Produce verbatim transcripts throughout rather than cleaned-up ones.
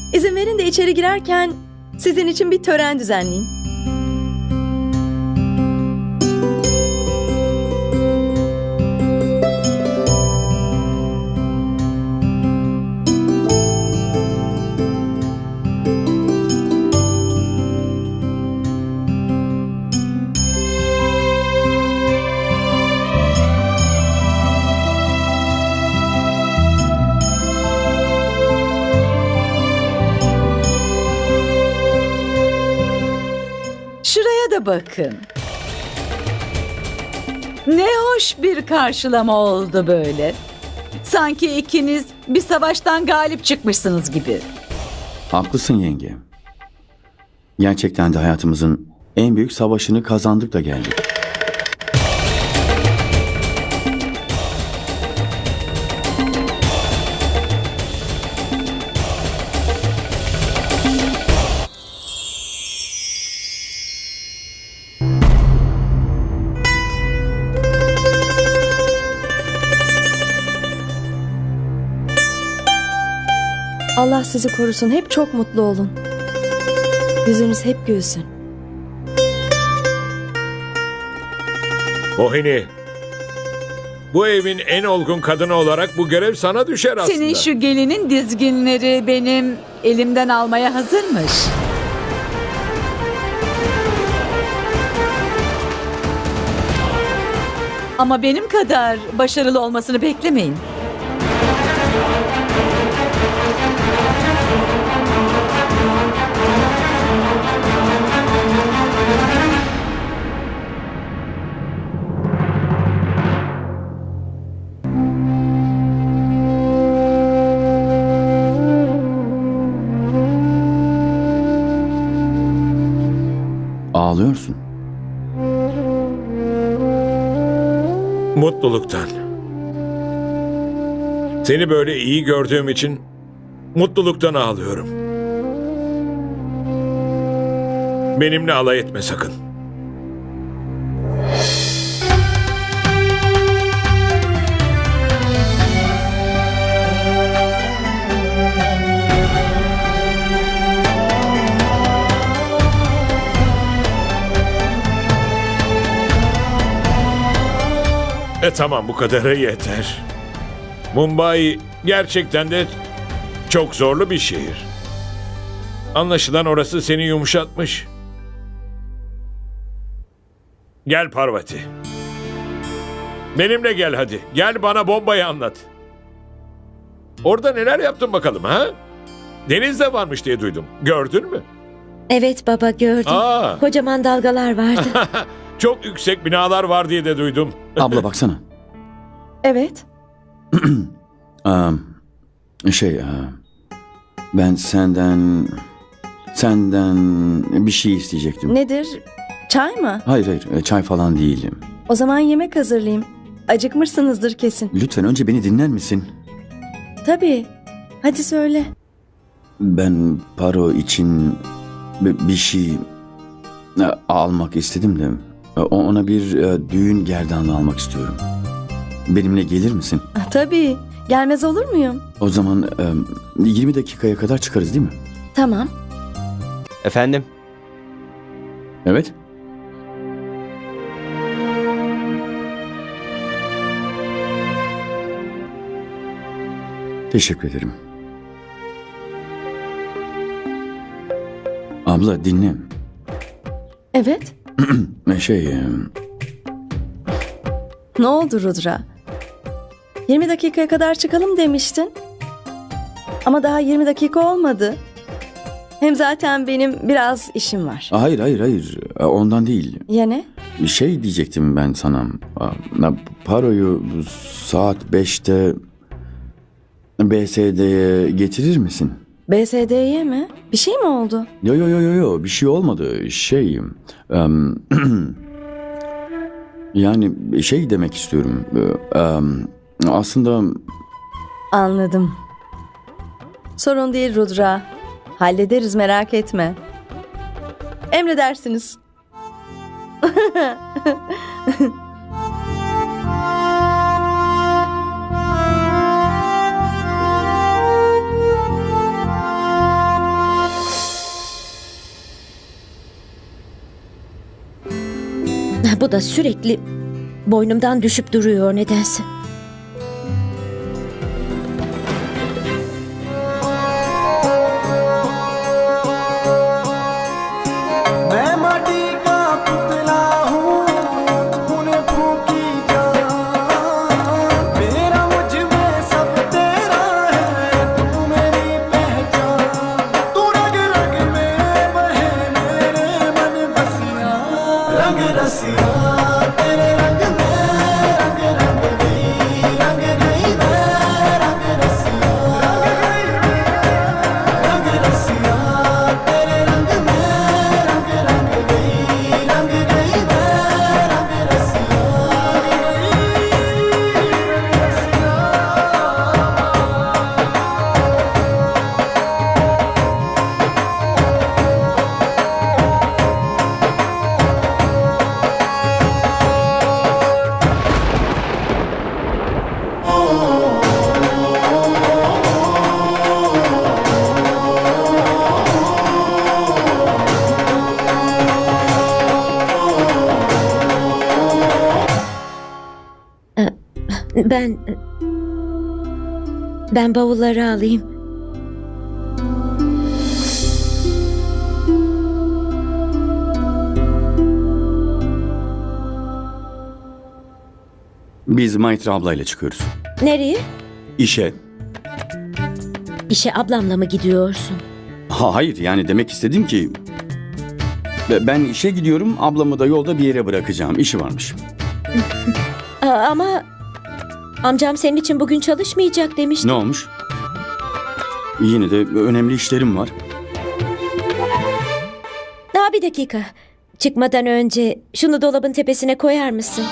İzin verin de içeri girerken sizin için bir tören düzenleyeyim. Şuraya da bakın. Ne hoş bir karşılama oldu böyle. Sanki ikiniz bir savaştan galip çıkmışsınız gibi. Haklısın yenge. Gerçekten de hayatımızın en büyük savaşını kazandık da geldik. Allah sizi korusun. Hep çok mutlu olun. Yüzünüz hep gülsün. Mohini, bu evin en olgun kadını olarak bu görev sana düşer aslında. Senin şu gelinin dizginleri benim elimden almaya hazırmış. Ama benim kadar başarılı olmasını beklemeyin. Ağlıyorsun. Mutluluktan. Seni böyle iyi gördüğüm için mutluluktan ağlıyorum. Benimle alay etme sakın. E tamam, bu kadarı yeter. Mumbai gerçekten de çok zorlu bir şehir. Anlaşılan orası seni yumuşatmış. Gel Parvati. Benimle gel hadi. Gel bana Bombay'ı anlat. Orada neler yaptın bakalım ha? Deniz de varmış diye duydum. Gördün mü? Evet baba, gördüm. Aa. Kocaman dalgalar vardı. Çok yüksek binalar var diye de duydum. Abla baksana. Evet. Ee, şey, e, ben senden senden bir şey isteyecektim. Nedir? Çay mı? Hayır hayır, e, çay falan değilim. O zaman yemek hazırlayayım. Acıkmışsınızdır kesin. Lütfen önce beni dinler misin? Tabii. Hadi söyle. Ben Paro için bi- bir şey e, almak istedim de e, ona bir e, düğün gerdanlığı almak istiyorum. Benimle gelir misin? Ah, tabii. Gelmez olur muyum? O zaman e, yirmi dakikaya kadar çıkarız değil mi? Tamam. Efendim? Evet. Teşekkür ederim. Abla dinle. Evet. Şey... e, Ne oldu Rudra? yirmi dakikaya kadar çıkalım demiştin. Ama daha yirmi dakika olmadı. Hem zaten benim biraz işim var. Hayır hayır hayır, ondan değil. Ya ne? Bir şey diyecektim ben sana. Paroyu saat beşte B S D'ye getirir misin? B S D'ye mi? Bir şey mi oldu? Yo yo yo yo yo, bir şey olmadı. Şey... em, yani şey demek istiyorum. Em, aslında... Anladım. Sorun değil Rudra. Hallederiz, merak etme. Emredersiniz. Bu da sürekli boynumdan düşüp duruyor nedense. Ben... Ben bavulları alayım. Biz Maitra ablayla çıkıyoruz. Nereye? İşe. İşe ablamla mı gidiyorsun? Ha, hayır, yani demek istedim ki... Ben işe gidiyorum, ablamı da yolda bir yere bırakacağım. İşi varmış. Aa, ama... Amcam senin için bugün çalışmayacak demişti. Ne olmuş? Yine de önemli işlerim var. Daha bir dakika. Çıkmadan önce şunu dolabın tepesine koyar mısın?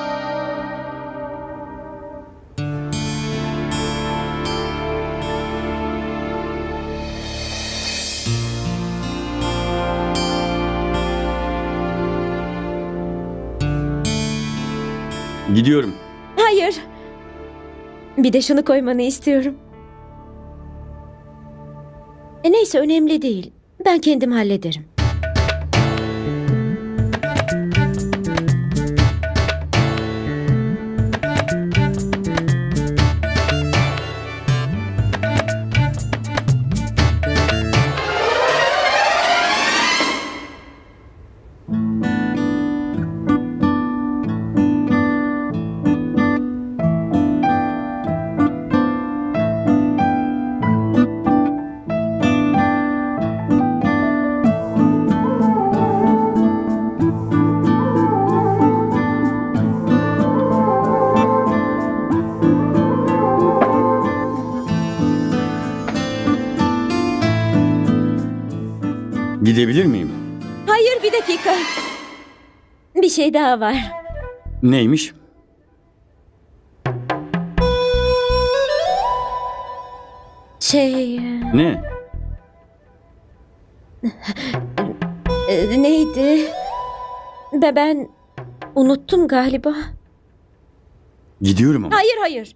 Gidiyorum. Hayır. Bir de şunu koymanı istiyorum. E neyse, önemli değil. Ben kendim hallederim. Gidebilir miyim? Hayır, bir dakika. Bir şey daha var. Neymiş? Şey... Ne? e, neydi? Be ben unuttum galiba. Gidiyorum ama. Hayır, hayır.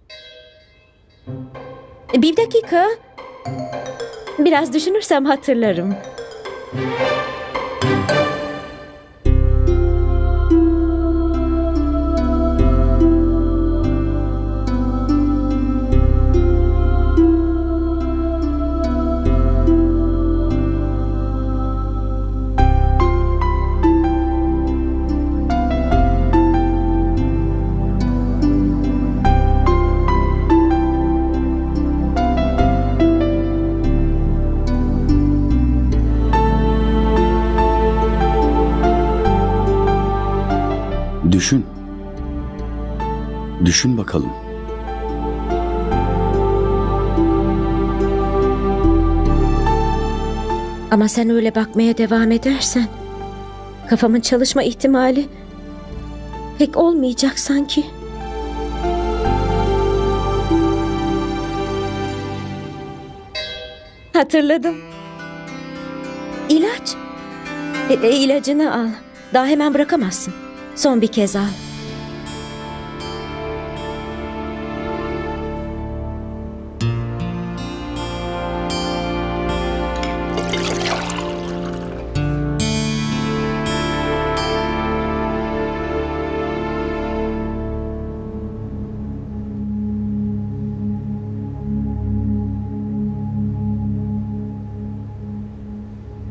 Bir dakika. Biraz düşünürsem hatırlarım. Düşün. Düşün bakalım. Ama sen öyle bakmaya devam edersen kafamın çalışma ihtimali pek olmayacak sanki. Hatırladım. İlaç. E, e, ilacını al. Daha hemen bırakamazsın. Son bir kez al.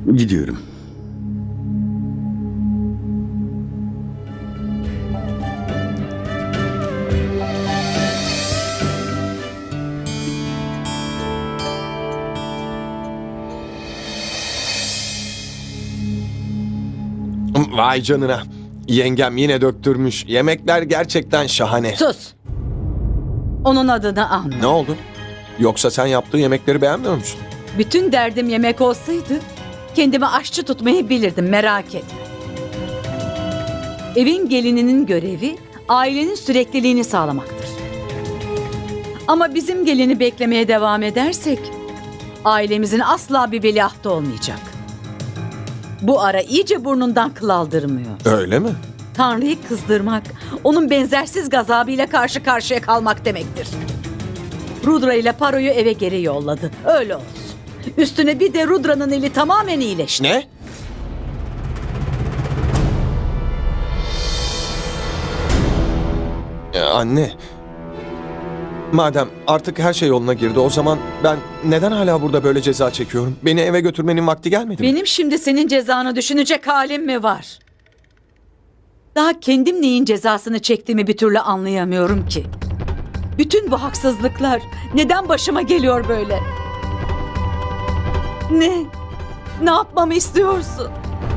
Gidiyorum. Vay canına. Yengem yine döktürmüş. Yemekler gerçekten şahane. Sus. Onun adını anla. Ne oldu? Yoksa sen yaptığı yemekleri beğenmiyor musun? Bütün derdim yemek olsaydı kendimi aşçı tutmayı bilirdim, merak etme. Evin gelininin görevi ailenin sürekliliğini sağlamaktır. Ama bizim gelini beklemeye devam edersek ailemizin asla bir veliahtı olmayacak. Bu ara iyice burnundan kıl aldırmıyor. Öyle mi? Tanrı'yı kızdırmak, onun benzersiz gazabıyla karşı karşıya kalmak demektir. Rudra ile Paro'yu eve geri yolladı. Öyle olsun. Üstüne bir de Rudra'nın eli tamamen iyileşti. Ne? Ya anne. Madem artık her şey yoluna girdi, o zaman ben neden hala burada böyle ceza çekiyorum? Beni eve götürmenin vakti gelmedi mi? Benim şimdi senin cezanı düşünecek halim mi var? Daha kendim neyin cezasını çektiğimi bir türlü anlayamıyorum ki. Bütün bu haksızlıklar neden başıma geliyor böyle? Ne? Ne yapmamı istiyorsun?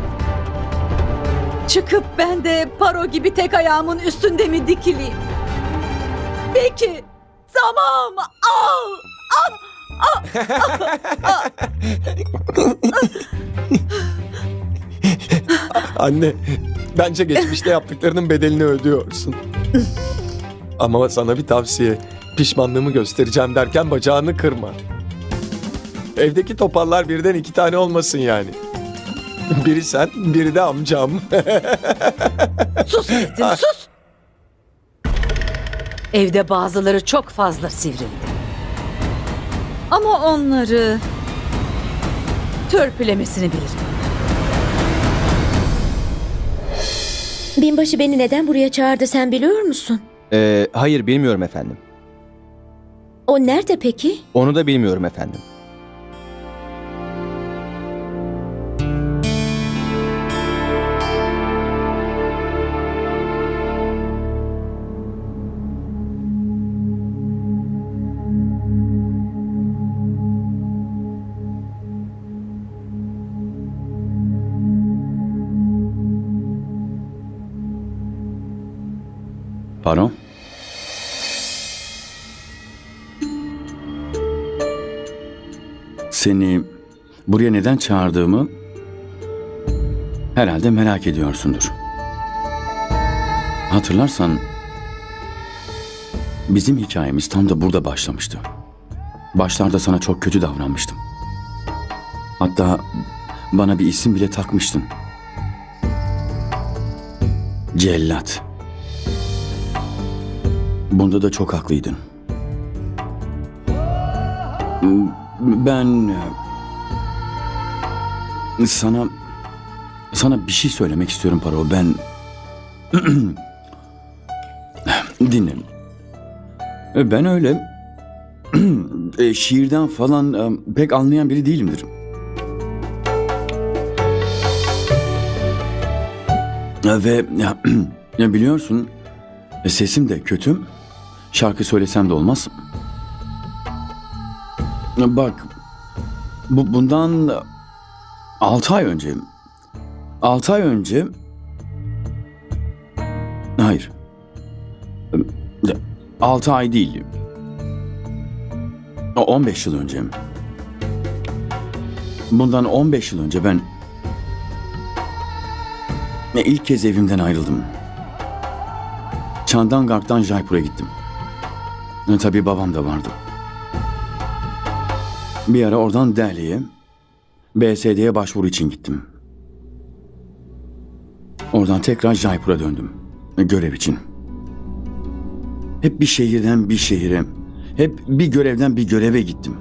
Çıkıp ben de Paro gibi tek ayağımın üstünde mi dikileyim? Peki. Tamam. Al. Al. Al. Anne, bence geçmişte yaptıklarının bedelini ödüyorsun. Ama sana bir tavsiye. Pişmanlığımı göstereceğim derken bacağını kırma. Evdeki topallar birden iki tane olmasın yani. Biri sen, biri de amcam. Sus dedim, sus. Evde bazıları çok fazla sivrildi. Ama onları törpülemesini bilirim. Binbaşı beni neden buraya çağırdı sen biliyor musun? Ee, hayır bilmiyorum efendim. O nerede peki? Onu da bilmiyorum efendim. Paro? Seni buraya neden çağırdığımı herhalde merak ediyorsundur. Hatırlarsan bizim hikayemiz tam da burada başlamıştı. Başlarda sana çok kötü davranmıştım. Hatta bana bir isim bile takmıştın. Cellat. Bunda da çok haklıydın. Ben sana sana bir şey söylemek istiyorum Paro. Ben dinle. Ben öyle şiirden falan pek anlayan biri değilimdir. Ve ya biliyorsun sesim de kötü. Şarkı söylesem de olmaz. Bak, bu bundan altı ay önce, altı ay önce, hayır, altı ay değil, on beş yıl önce, bundan on beş yıl önce ben ilk kez evimden ayrıldım. Chandangarh'tan Jaipur'a gittim. Tabii babam da vardı. Bir ara oradan Delhi'ye, B S D'ye başvuru için gittim. Oradan tekrar Jaipur'a döndüm. Görev için. Hep bir şehirden bir şehire, hep bir görevden bir göreve gittim.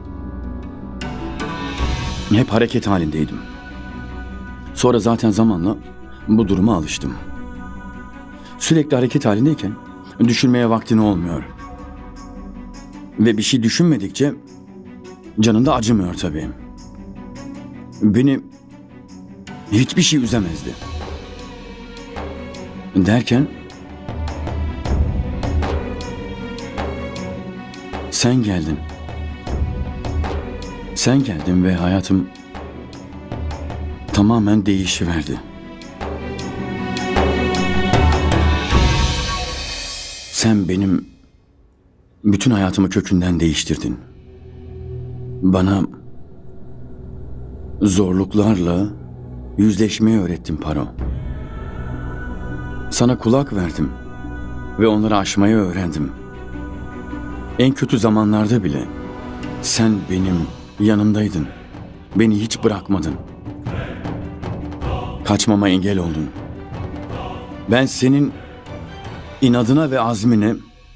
Hep hareket halindeydim. Sonra zaten zamanla bu duruma alıştım. Sürekli hareket halindeyken düşünmeye vaktin olmuyor. Ve bir şey düşünmedikçe canın da acımıyor tabii. Beni hiçbir şey üzemezdi. Derken sen geldin. Sen geldin ve hayatım tamamen değişiverdi. Sen benim bütün hayatımı kökünden değiştirdin. Bana zorluklarla yüzleşmeyi öğrettin Paro. Sana kulak verdim ve onları aşmayı öğrendim. En kötü zamanlarda bile sen benim yanımdaydın. Beni hiç bırakmadın. Kaçmama engel oldun. Ben senin inadına ve azmine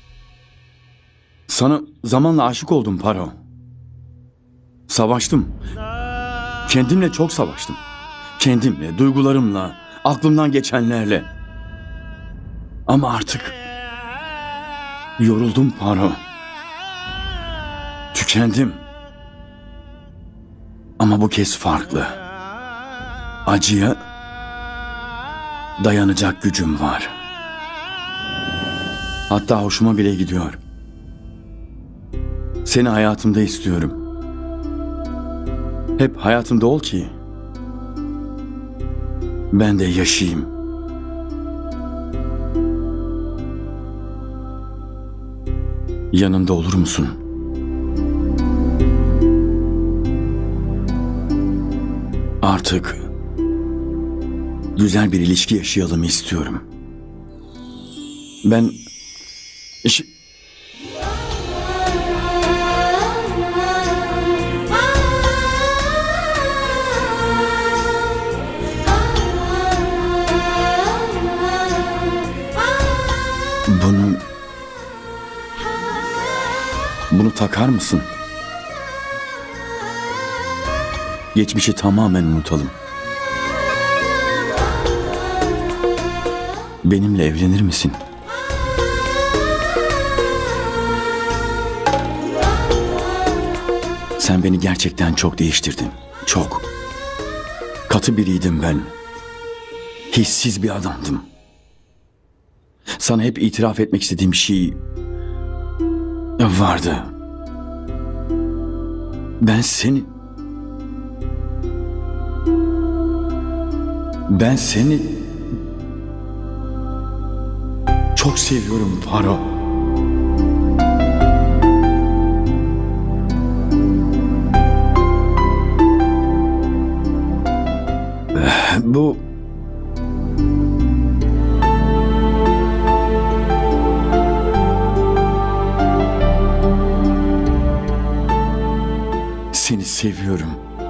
sana zamanla aşık oldum Paro. Savaştım. Kendimle çok savaştım. Kendimle, duygularımla, aklımdan geçenlerle. Ama artık yoruldum Paro. Tükendim. Ama bu kez farklı. Acıya dayanacak gücüm var. Hatta hoşuma bile gidiyor. Seni hayatımda istiyorum. Hep hayatımda ol ki ben de yaşayayım. Yanımda olur musun? Artık güzel bir ilişki yaşayalım istiyorum. Ben işi... Bunu... Bunu takar mısın? Geçmişi tamamen unutalım. Benimle evlenir misin? Sen beni gerçekten çok değiştirdin. Çok. Katı biriydim ben. Hissiz bir adamdım. Sana hep itiraf etmek istediğim bir şey vardı. Ben seni... Ben seni... Çok seviyorum Paro. Bu... Seni seviyorum.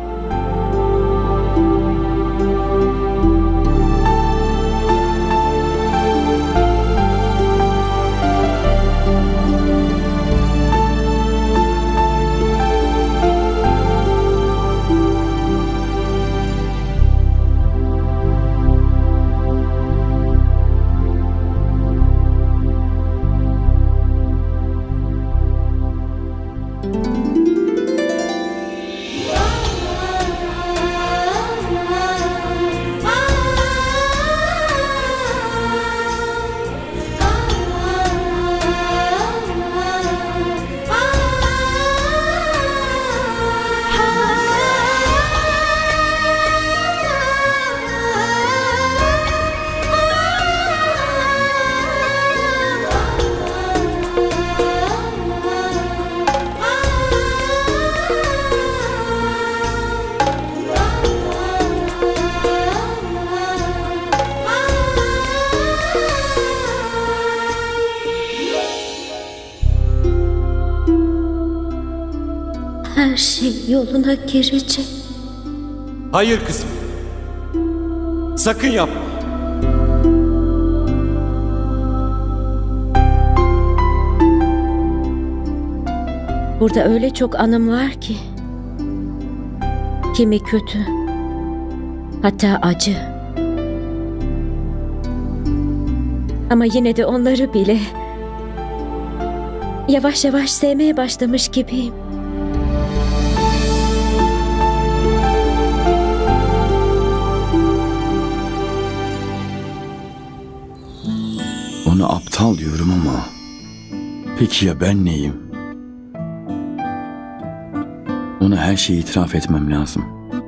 Her şey yoluna girecek. Hayır kızım. Sakın yapma. Burada öyle çok anım var ki. Kimi kötü, hatta acı. Ama yine de onları bile yavaş yavaş sevmeye başlamış gibiyim. Ona aptal diyorum ama peki ya ben neyim? Ona her şeyi itiraf etmem lazım.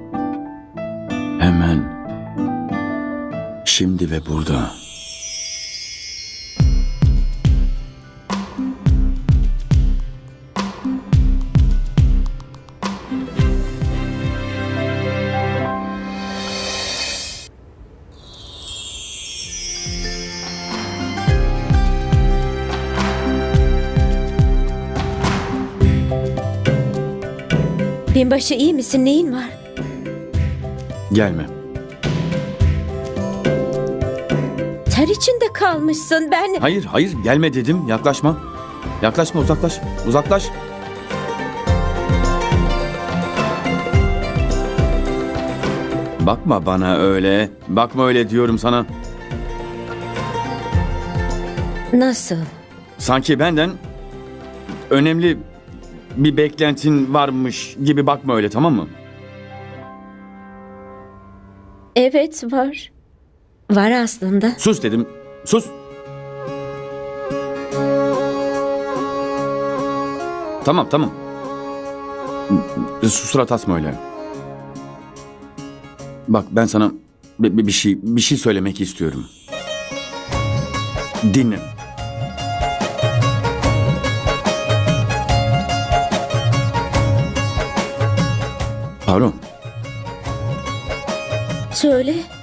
Hemen. Şimdi ve burada. Binbaşı iyi misin? Neyin var? Gelme. Ter içinde kalmışsın. Ben... Hayır, hayır gelme dedim. Yaklaşma. Yaklaşma, uzaklaş. Uzaklaş. Bakma bana öyle. Bakma öyle diyorum sana. Nasıl? Sanki benden önemli bir beklentin varmış gibi bakma öyle, tamam mı? Evet var. Var aslında. Sus dedim. Sus. Tamam tamam. Surat asma öyle. Bak ben sana bir, bir şey bir şey söylemek istiyorum. Dinle. Söyle.